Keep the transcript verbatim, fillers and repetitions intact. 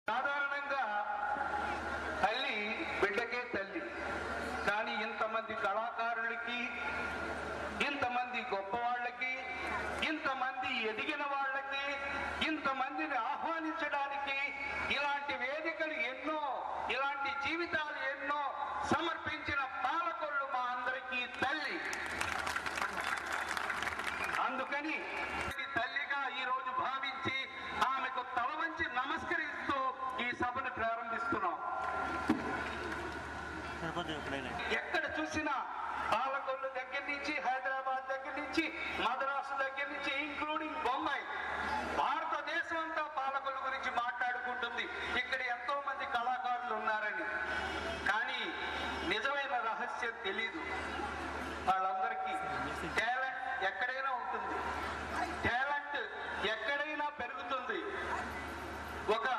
సాధారణంగా తల్లి బిడ్డకే తల్లి, కానీ ఇంతమంది కళాకారులకి, ఇంతమంది గొప్ప వాళ్ళకి, ఇంతమంది ఎదిగిన వాళ్ళకి, ఇంతమందిని ఆహ్వానించడానికి ఇలాంటి వేదికలు ఎన్నో, ఇలాంటి జీవితాలు ఎన్నో సమర్పించిన పాలకొల్లు మా అందరికీ తల్లి. అందుకని తల్లిగా ఈ రోజు భావించి ఆమెకు తల వంచి నమస్కరిస్తూ ఈ సభను ప్రారంభిస్తున్నాం. ఎక్కడ చూసినా పాలకొల్లు దగ్గర నుంచి, హైదరాబాద్ దగ్గర నుంచి, మద్రాసు దగ్గర నుంచి, ఇంక్లూడింగ్ బొంబాయి, భారతదేశం అంతా పాలకొల్లు గురించి మాట్లాడుకుంటుంది. ఇక్కడ ఎంతో మంది కళాకారులు ఉన్నారని, కానీ నిజమైన రహస్యం తెలీదు. వాళ్ళందరికీ టాలెంట్ ఎక్కడైనా ఉంటుంది, టాలెంట్ ఎక్కడైనా పెరుగుతుంది. ఒక